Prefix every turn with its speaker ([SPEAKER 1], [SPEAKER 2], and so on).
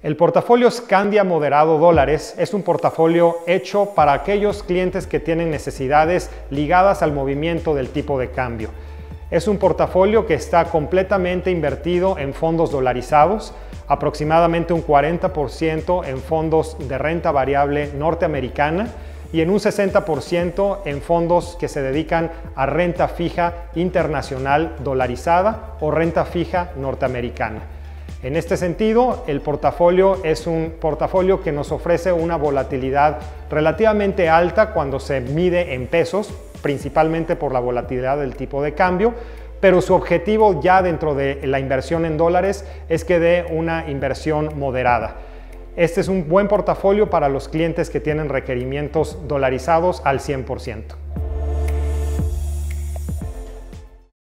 [SPEAKER 1] El portafolio Scandia Moderado Dólares es un portafolio hecho para aquellos clientes que tienen necesidades ligadas al movimiento del tipo de cambio. Es un portafolio que está completamente invertido en fondos dolarizados, aproximadamente un 40% en fondos de renta variable norteamericana y en un 60% en fondos que se dedican a renta fija internacional dolarizada o renta fija norteamericana. En este sentido, el portafolio es un portafolio que nos ofrece una volatilidad relativamente alta cuando se mide en pesos, principalmente por la volatilidad del tipo de cambio, pero su objetivo ya dentro de la inversión en dólares es que dé una inversión moderada. Este es un buen portafolio para los clientes que tienen requerimientos dolarizados al 100%.